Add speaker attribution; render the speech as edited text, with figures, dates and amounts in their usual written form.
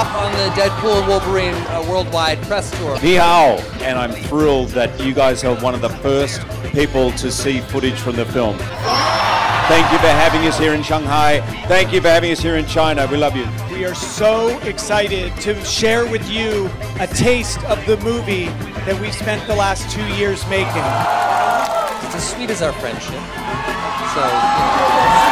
Speaker 1: off on the Deadpool Wolverine worldwide press tour.
Speaker 2: Ni hao, and I'm thrilled that you guys are one of the first people to see footage from the film. Thank you for having us here in Shanghai. Thank you for having us here in China. We love you.
Speaker 3: We are so excited to share with you a taste of the movie that we spent the last 2 years making.
Speaker 1: It's as sweet as our friendship. So, you know.